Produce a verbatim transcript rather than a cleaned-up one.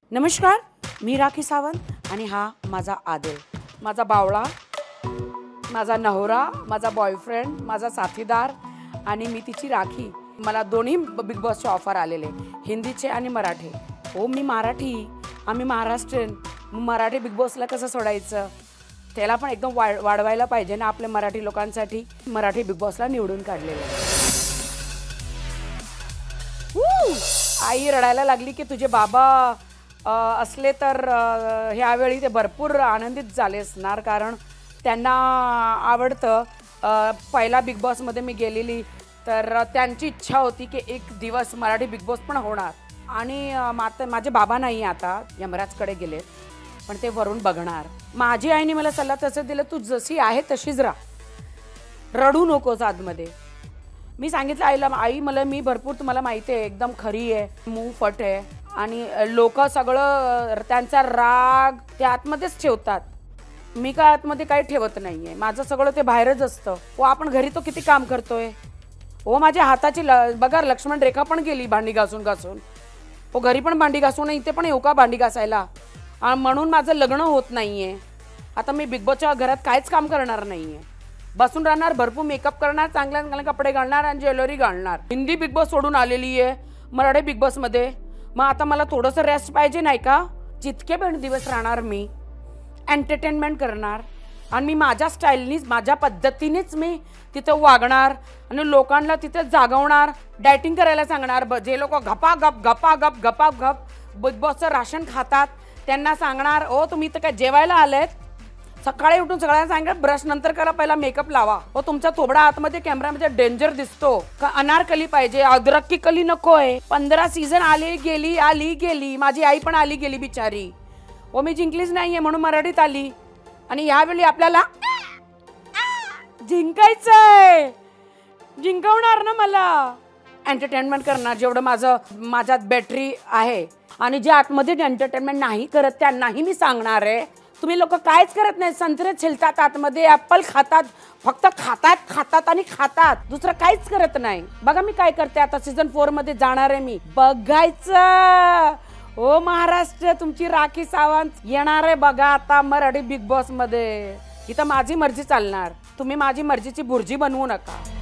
नमस्कार, मी राखी सावंत आणि हा माझा आदर, माझा बावळा, माझा नवरा, माझा बॉयफ्रेंड, माझा साथीदार आणि मी तिची राखी। मला दोन्ही बिग बॉसचे ऑफर आलेले, हिंदीचे आणि मराठी। हो, मी मराठी, आम्ही महाराष्ट्रीयन, मराठी बिग बॉसला कसं सोडायचं? त्याला पण एकदम वाढ वाढवायला पाहिजे ना आपल्या मराठी लोकांसाठी। मराठी बिग बॉसला निवडून काढलेले। आई रडायला लागली की तुझे बाबा असले तर ह्यावेळी ते भरपूर आनंदित झाले असणार, कारण त्यांना आवडतं। पहिला बिग बॉसमध्ये मी गेलेली तर त्यांची इच्छा होती की एक दिवस मराठी बिग बॉस पण होणार। आणि माता माझे बाबा नाही आता, यमराजकडे गेले, पण ते वरून बघणार। माझी आईने मला सल्ला तसं दिलं, तू जशी आहे तशीच राहा, रडू नकोस आतमध्ये। मी सांगितलं आईला, आई मला मी भरपूर तुम्हाला माहिती आहे एकदम खरी आहे, मूव फट आहे आणि लोक सगळं त्यांचा राग ते आतमध्येच ठेवतात, मी काय आतमध्ये काही ठेवत नाहीये, माझं सगळं ते बाहेरच असतं। हो, आपण घरी तो किती काम करतोय, हो माझ्या हाताची बघा लक्ष्मण रेखा पण गेली भांडी घासून घासून, हो घरी पण भांडी घासून, इथे पण येऊ का भांडी घासायला? म्हणून माझं लग्न होत नाहीये। आता मी बिग बॉसच्या घरात काहीच काम करणार नाहीये, बसून राहणार, भरपूर मेकअप करणार, चांगले चांगले कपडे घालणार आणि ज्वेलरी घालणार। हिंदी बिग बॉस सोडून आलेली आहे मराठी बिग बॉस मध्ये, मग आता मला थोडंसं रेस्ट पाहिजे नाही का? जितके पण दिवस राहणार मी एंटरटेनमेंट करणार आणि मी माझ्या स्टाईलनीच माझ्या पद्धतीनेच मी तिथं वागणार आणि लोकांना तिथे जागवणार, डायटिंग करायला सांगणार। जे लोक गपा गप गपा गप गपा गप बिग बॉसचं राशन खातात त्यांना सांगणार, ओ तुम्ही इथं काय जेवायला आलेत? सकाळी उठून सगळ्यांना सांगितलं ब्रश नंतर करा, पहिला मेकअप लावा। हो तुमचा थोबडा आतमध्ये कॅमेरामध्ये डेंजर दिसतो का? अनारकली पाहिजे, अदरक की कली नकोय। पंधरा सीझन आली गेली आली गेली, माझी आई पण आली गेली बिचारी। हो मी जिंकलीच नाहीये म्हणून मराठीत आली आणि यावेळी आपल्याला जिंकायचंय, जिंकवणार ना मला। एंटरटेनमेंट करणार जेवढं माझं माझ्यात बॅटरी आहे, आणि जे आतमध्ये एंटरटेनमेंट नाही करत त्यांनाही मी सांगणार आहे, तुम्ही लोक काहीच करत नाही, संत्रे छिलतात आतमध्ये, ऍपल खातात, फक्त खातात खातात आणि खातात, दुसरं काहीच करत नाही। बघा मी काय करते आता, सीझन फोर मध्ये जाणार आहे मी, बघायचं। ओ महाराष्ट्र, तुमची राखी सावंत येणार आहे बघा आता मराठी बिग बॉस मध्ये। इथं माझी मर्जी चालणार, तुम्ही माझी मर्जीची बुर्जी बनवू नका।